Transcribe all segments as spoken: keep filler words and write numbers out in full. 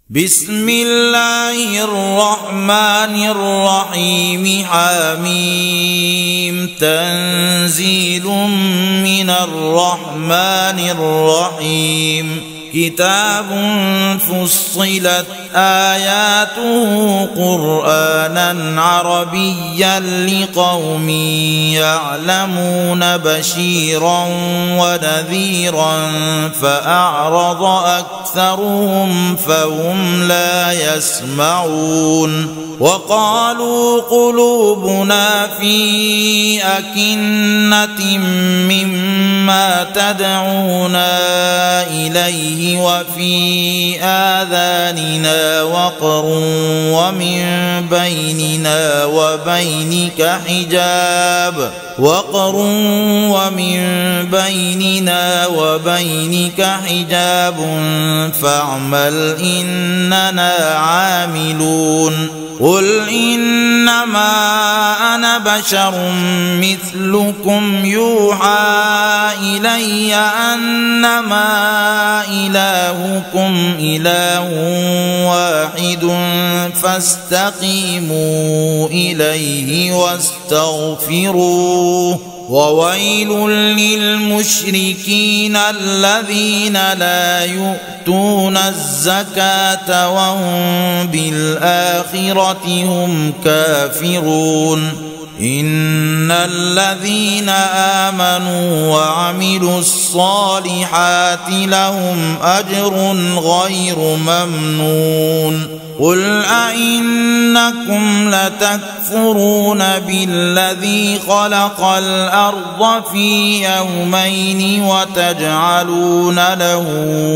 بسم الله الرحمن الرحيم. حميم. تنزيل من الرحمن الرحيم. كتاب فصلت آياته قرآنا عربيا لقوم يعلمون بشيرا ونذيرا فأعرض أكثرهم فهم لا يسمعون. وقالوا قلوبنا في أكنة مما تدعونا إليه وفي آذاننا وقر ومن بيننا وبينك حجاب وقر ومن بيننا وبينك حجاب فاعمل إننا عاملون. قل إنما أنا بشر مثلكم يوحى إلي أنما إلهكم إله واحد فاستقيموا إليه واستغفروه. وويل للمشركين الذين لا يؤتون الزكاة وهم بالآخرة هم كافرون. إن الذين آمنوا وعملوا الصالحات لهم أجر غير ممنون. قل أئنكم لتكفرون بالذي خلق الأرض في يومين وتجعلون له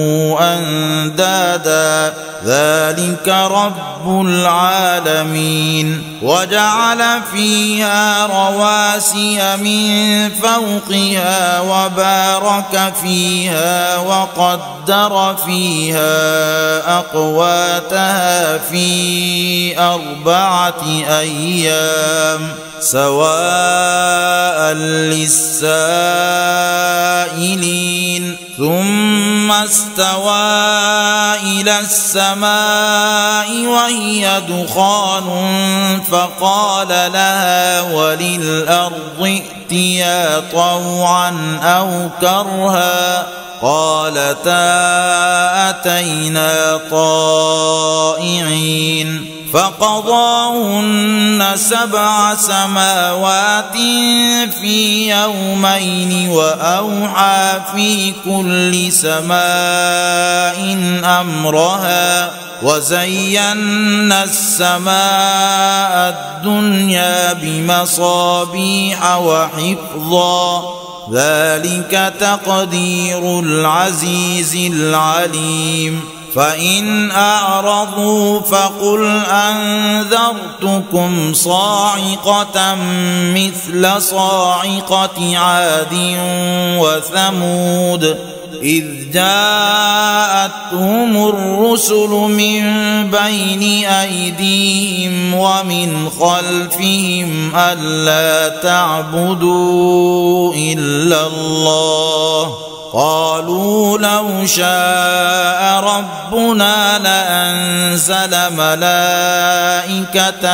أندادا ذلك رب العالمين. وجعل فيها رواسي من فوقها وبارك فيها وقدر فيها أقواتها في أربعة أيام سواء للسائلين. ثم استوى إلى السماء وهي دخان فقال لها وللأرض ائتيا طوعا أو كرها قالتا أتينا طائعين. فقضاهن سبع سماوات في يومين وأوحى في كل سماء أمرها وزينا السماء الدنيا بمصابيح وحفظا ذلك تقدير العزيز العليم. فإن أعرضوا فقل أنذرتكم صاعقة مثل صاعقة عاد وثمود إذ جاءتهم الرسل من بين أيديهم ومن خلفهم ألا تعبدوا إلا الله قالوا لو شاء ربنا لأنزل ملائكة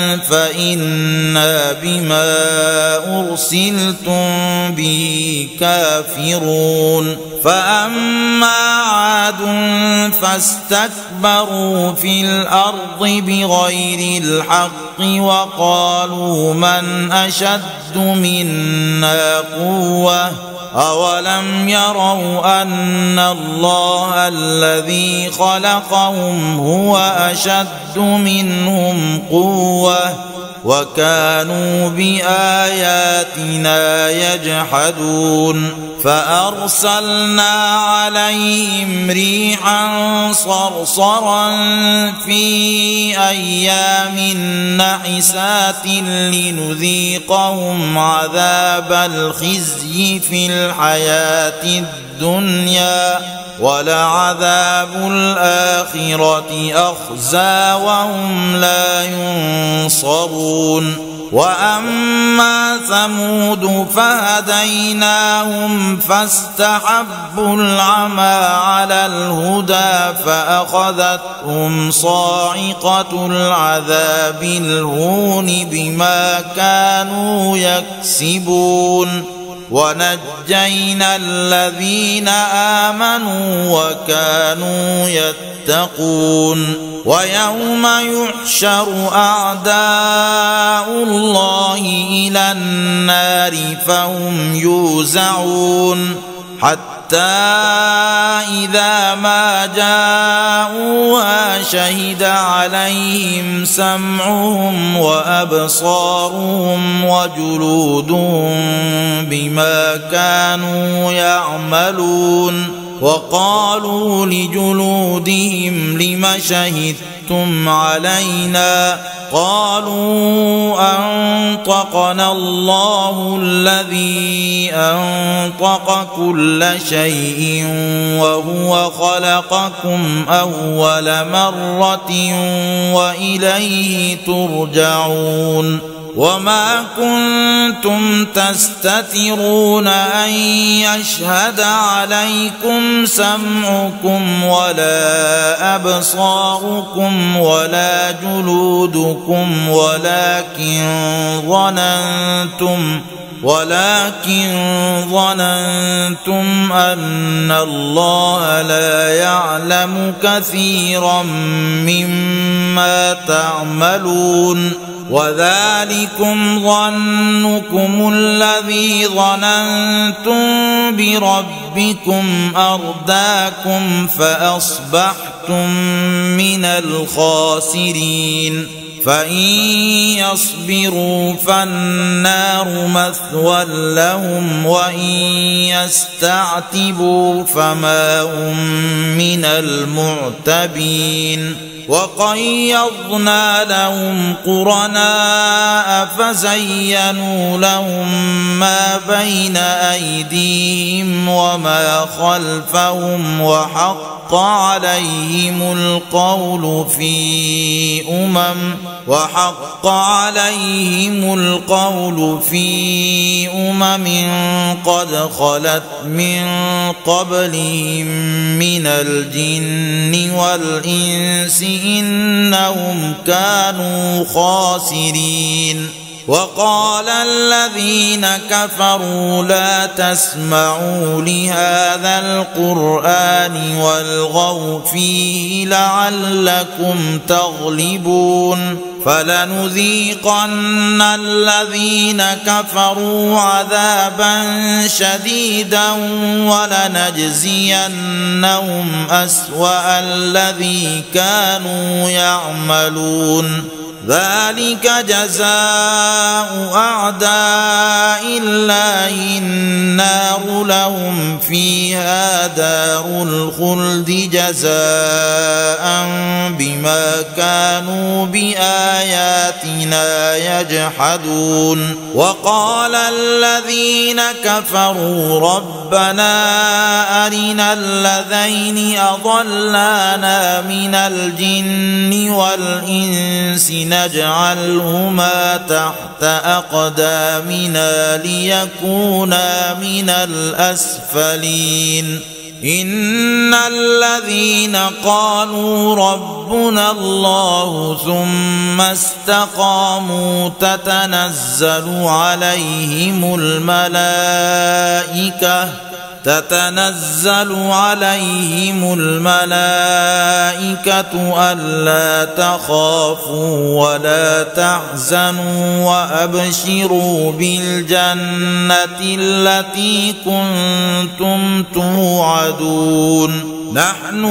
فإنا بما أرسلتم به كافرون. فأما عاد فاستكبروا في الأرض بغير الحق وقالوا من أشد منا قوة أولم يروا أن الله الذي خلقهم هو أشد منهم قوة وكانوا بآياتنا يجحدون. فأرسلنا عليهم ريحا صرصرا في أيام نحسات لنذيقهم عذاب الخزي في الحياة الدنيا ولعذاب الآخرة أخزى وهم لا ينصرون. وأما ثمود فهديناهم فاستحبوا العمى على الهدى فأخذتهم صاعقة العذاب الهون بما كانوا يكسبون ونجينا الذين آمنوا وكانوا يتقون ويوم يحشر أعداء الله إلى النار فهم يوزعون حتى إذا ما جاءوها شهد عليهم سمعهم وأبصارهم وجلودهم بما كانوا يعملون وقالوا لجلودهم لم شهدتم علينا قالوا أنطقنا الله الذي أنطق كل شيء وهو خلقكم أول مرة وإليه ترجعون وما كنتم تستترون أن يشهد عليكم سمعكم ولا أبصاركم ولا جلودكم ولكن ظننتم ولكن ظننتم أن الله لا يعلم كثيرا مما تعملون وذلكم ظنكم الذي ظننتم بربكم أرداكم فأصبحتم من الخاسرين فإن يصبروا فالنار مثوى لهم وإن يستعتبوا فما هم من المعتبين وقيضنا لهم قرناء فزينوا لهم ما بين أيديهم وما خلفهم وحق عليهم القول في أمم وحق عليهم القول في أمم قد خلت من قبلهم من الجن والإنس إنهم كانوا خاسرين وقال الذين كفروا لا تسمعوا لهذا القرآن والغوا فيه لعلكم تغلبون فلنذيقن الذين كفروا عذابا شديدا ولنجزينهم أسوأ الذي كانوا يعملون ذلك جزاء أعداء الله النار لهم فيها دار الخلد جزاء بما كانوا بآياتنا يجحدون وقال الذين كفروا ربنا أرنا الذين أضلانا من الجن والإنس نجعلهما تحت أقدامنا ليكونا من الأسفلين إن الذين قالوا ربنا الله ثم استقاموا تتنزل عليهم الملائكة تتنزل عليهم الملائكة ألا تخافوا ولا تحزنوا وأبشروا بالجنة التي كنتم توعدون نحن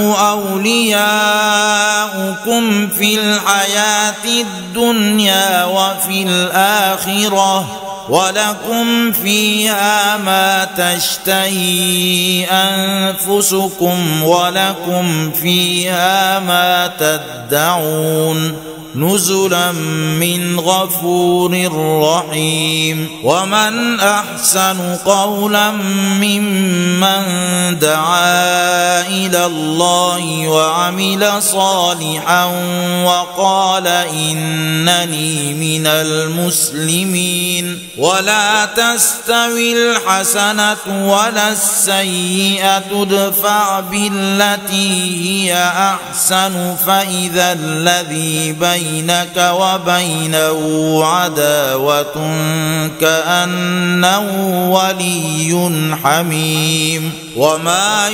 أولياؤكم في الحياة الدنيا وفي الآخرة ولكم فيها ما تشتهي أنفسكم ولكم فيها ما تدعون نزلا من غفور رحيم. ومن أحسن قولا ممن دعا إلى الله وعمل صالحا وقال إنني من المسلمين. ولا تستوي الحسنة ولا السيئة ادفع بالتي هي أحسن فإذا الذي بين بينك وبينه عداوة كأنه ولي حميم. وما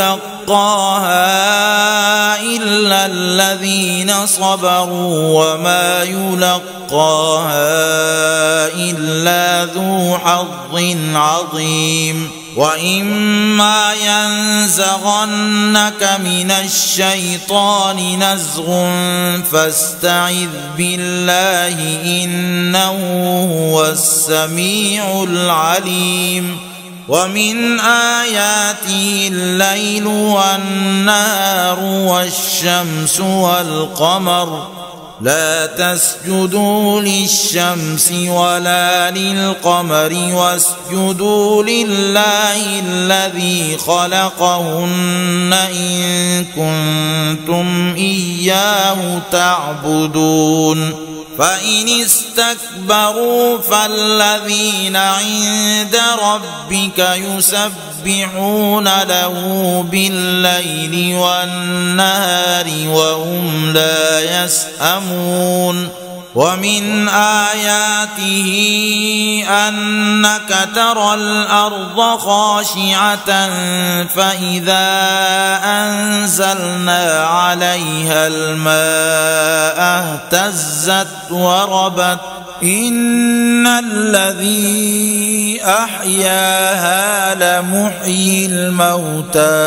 يلقاها إلا الذين صبروا وما يلقاها إلا ذو حظ عظيم. وإما ينزغنك من الشيطان نزغ فاستعذ بالله إنه هو السميع العليم. ومن آياته الليل والنهار والشمس والقمر لا تسجدوا للشمس ولا للقمر واسجدوا لله الذي خلقهن إن كنتم إياه تعبدون. فإن استكبروا فالذين عند ربك يسبحون له بالليل والنهار وهم لا يسأمون. ومن آياته أنك ترى الأرض خاشعة فإذا أنزلنا عليها الماء اهتزت وربت إن الذي أحياها لمحيي الموتى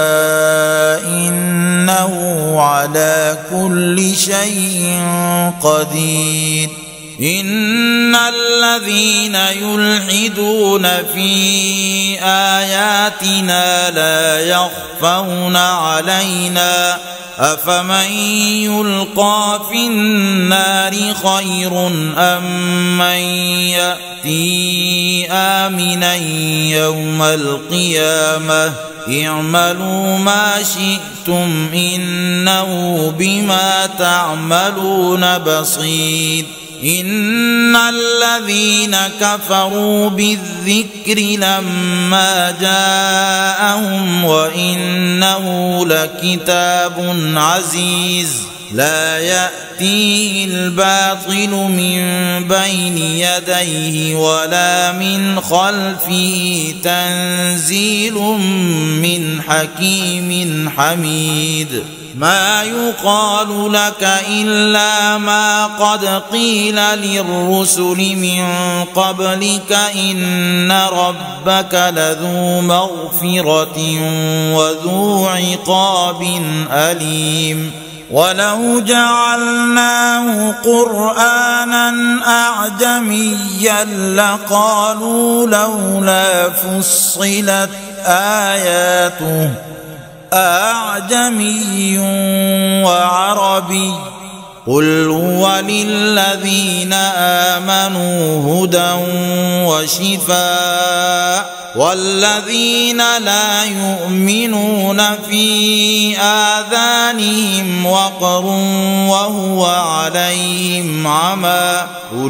إنه على كل شيء قدير. إن الذين يلحدون في آياتنا لا يخفون علينا أفمن يلقى في النار خير أم من يأتي آمنا يوم القيامة اعملوا ما شئتم إنه بما تعملون بصير. إن الذين كفروا بالذكر لما جاءهم وإنه لكتاب عزيز لا يأتيه الباطل من بين يديه ولا من خلفه تنزيل من حكيم حميد. ما يقال لك إلا ما قد قيل للرسل من قبلك إن ربك لذو مغفرة وذو عقاب أليم. ولو جعلناه قرآنا أعجميا لقالوا لولا فصلت آياته أعجمي وعربي قل هو للذين آمنوا هدى وشفاء والذين لا يؤمنون في آذانهم وقر وهو عليهم عمى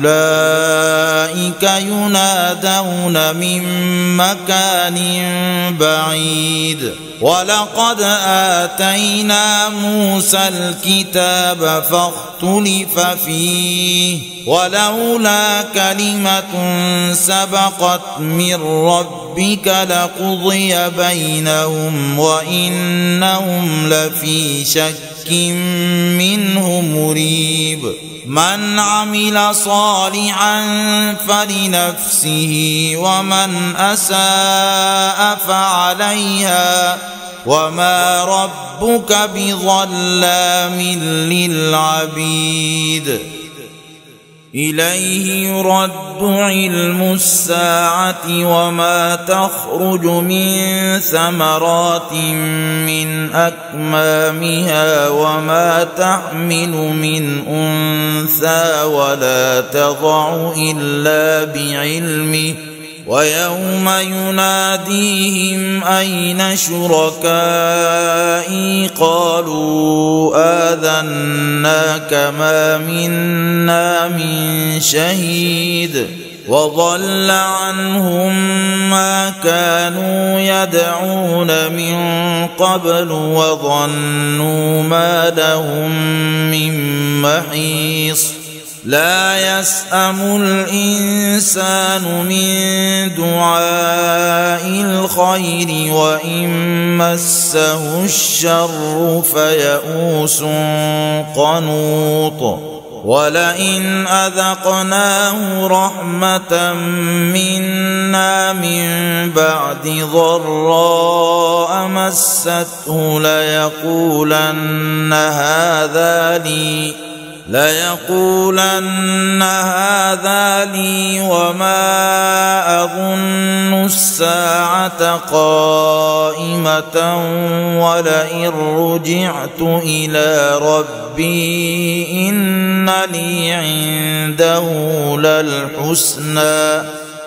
أولئك ينادون من مكان بعيد. ولقد آتينا موسى الكتاب فاختلف فيه ولولا كلمة سبقت من ربك لقضي بينهم وإنهم لفي شك منه مريب. من عمل صالحا فلنفسه ومن أساء فعليها وما ربك بظلام للعبيد. إليه يرد علم الساعة وما تخرج من ثمرات من أكمامها وما تحمل من أنثى ولا تضع إلا بعلمه ويوم يناديهم أين شركائي قالوا آذناك ما منا من شهيد وضل عنهم ما كانوا يدعون من قبل وظنوا ما لهم من محيص لا يسأم الإنسان من دعاء الخير وإن مسه الشر فيئوس قنوط ولئن أذقناه رحمة منا من بعد ضراء مسته ليقولن هذا لي ليقولن هذا لي وما أظن الساعة قائمة ولئن رجعت إلى ربي إن لي عنده للحسنى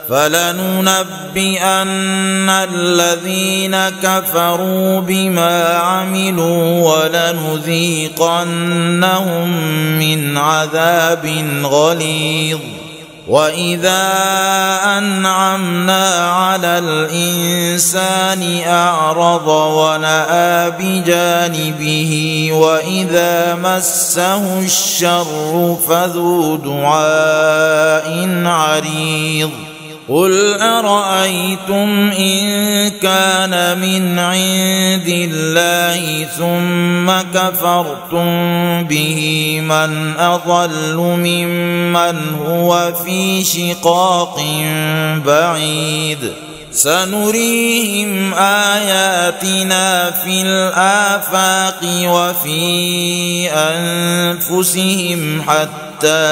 فلننبئن الذين كفروا بما عملوا ولنذيقنهم من عذاب غليظ وإذا أنعمنا على الإنسان أعرض ونأى بجانبه وإذا مسه الشر فذو دعاء عريض قل أرأيتم إن كان من عند الله ثم كفرتم به من أضل ممن هو في شقاق بعيد سنريهم آياتنا في الآفاق وفي أنفسهم حتى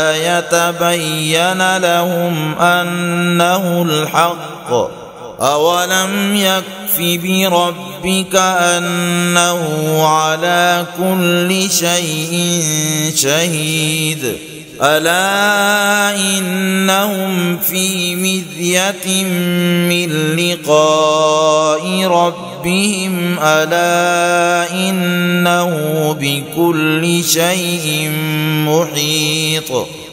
يتبين لهم أنه الحق أولم يكف بربك أنه على كل شيء شهيد ألا إنهم في مذية من لقاء ربهم ألا إنه بكل شيء محيط